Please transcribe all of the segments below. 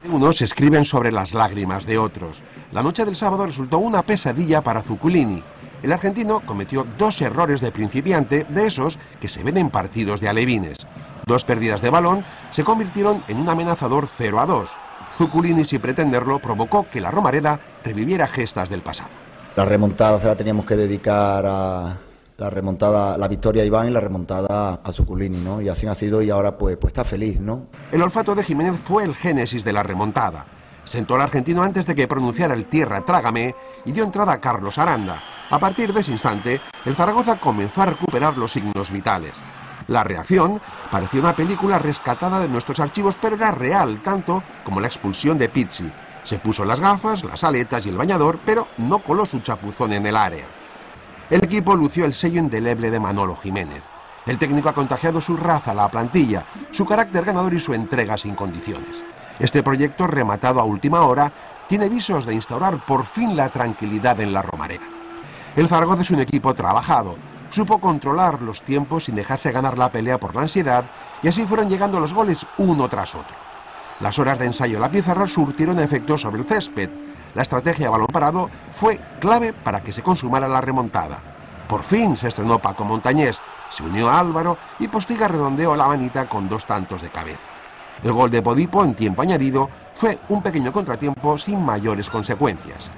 Unos escriben sobre las lágrimas de otros. La noche del sábado resultó una pesadilla para Zuculini. El argentino cometió 2 errores de principiante, de esos que se ven en partidos de alevines. 2 pérdidas de balón se convirtieron en un amenazador 0-2. Zuculini, sin pretenderlo, provocó que la Romareda reviviera gestas del pasado. La remontada se la teníamos que dedicar a la victoria a Iván y la remontada a Zuculini, ¿no? Y así ha sido, y ahora pues está feliz, ¿no? El olfato de Jiménez fue el génesis de la remontada. Sentó al argentino antes de que pronunciara el tierra trágame y dio entrada a Carlos Aranda. A partir de ese instante, el Zaragoza comenzó a recuperar los signos vitales. La reacción parecía una película rescatada de nuestros archivos, pero era real, tanto como la expulsión de Pizzi. Se puso las gafas, las aletas y el bañador, pero no coló su chapuzón en el área. El equipo lució el sello indeleble de Manolo Jiménez. El técnico ha contagiado su raza a la plantilla, su carácter ganador y su entrega sin condiciones. Este proyecto, rematado a última hora, tiene visos de instaurar por fin la tranquilidad en la Romareda. El Zaragoza es un equipo trabajado, supo controlar los tiempos sin dejarse ganar la pelea por la ansiedad, y así fueron llegando los goles uno tras otro. Las horas de ensayo en la pizarra surtieron efecto sobre el césped. La estrategia de balón parado fue clave para que se consumara la remontada. Por fin se estrenó Paco Montañés, se unió a Álvaro y Postiga redondeó la manita con 2 tantos de cabeza. El gol de Podipo en tiempo añadido fue un pequeño contratiempo sin mayores consecuencias.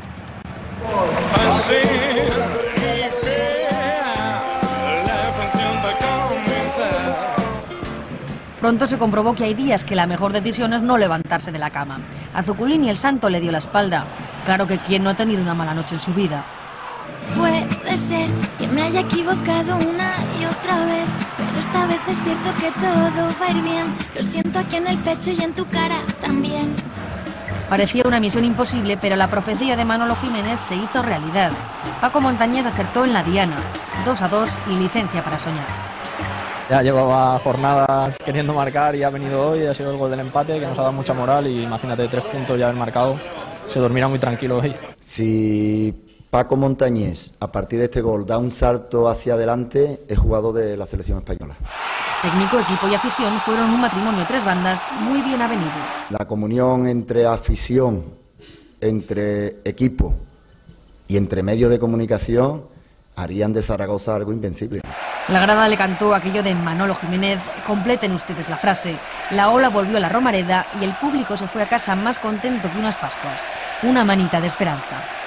Pronto se comprobó que hay días que la mejor decisión es no levantarse de la cama. A Zuculini el santo le dio la espalda. Claro que quien no ha tenido una mala noche en su vida. Puede ser que me haya equivocado una y otra vez, pero esta vez es cierto que todo va a ir bien. Lo siento aquí en el pecho y en tu cara también. Parecía una misión imposible, pero la profecía de Manolo Jiménez se hizo realidad. Paco Montañés acertó en la diana. 2-2 y licencia para soñar. Ya llevaba jornadas queriendo marcar y ha venido hoy, ha sido el gol del empate que nos ha dado mucha moral y imagínate 3 puntos ya haber marcado, se dormirá muy tranquilo hoy. Si Paco Montañés a partir de este gol da un salto hacia adelante, es jugador de la selección española. Técnico, equipo y afición fueron un matrimonio de 3 bandas muy bien avenido. La comunión entre afición, entre equipo y entre medios de comunicación harían de Zaragoza algo invencible. La grada le cantó aquello de Manolo Jiménez. Completen ustedes la frase. La ola volvió a la Romareda y el público se fue a casa más contento que unas Pascuas. Una manita de esperanza.